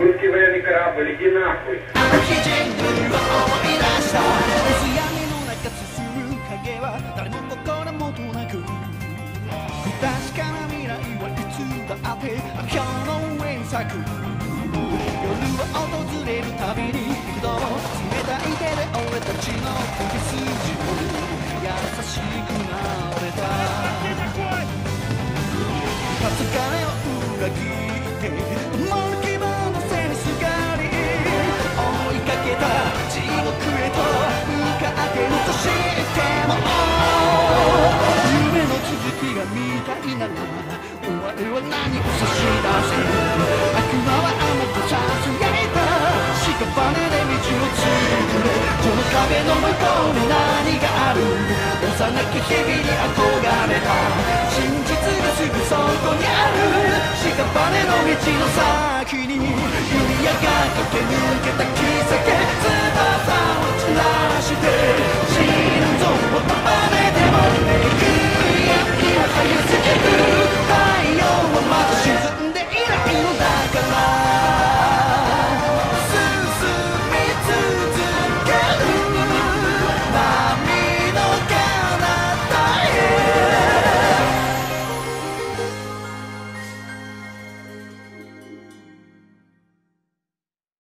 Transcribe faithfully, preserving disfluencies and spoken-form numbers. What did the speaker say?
Русский военный корабль, иди нахуй. あの日人類は思い出した水闇の中進む影は誰も心もとなく不確かな未来はいつだって今日の上に咲く夜は訪れるたびに幾度も冷たい手で俺たちの首筋を優しくなれた初金を裏切って守る希望の背にすがり追いかけた地獄へと向かってるとしても夢の続きが見たいならお前は何を差し出せ悪魔はあなたさすがいた屍で道を作れこの壁の向こうに何がある幼き日々に憧れた真実がすぐそこにある屍の道の先に弓矢が駆け抜けた